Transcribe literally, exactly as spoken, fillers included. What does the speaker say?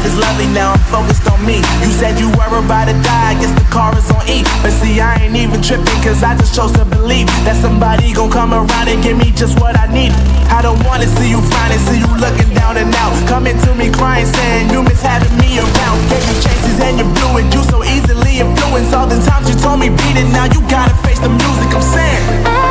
is lovely, now I'm focused on me. You said you were about to die, I guess the car is on E. But see, I ain't even tripping, cause I just chose to believe that somebody gon' come around and give me just what I need. I don't wanna see you finding, see you looking down and out, coming to me crying, saying you miss having me around. Gave you chances and you blew it, you so easily influenced. All the times you told me beat it, now you gotta face the music. I'm saying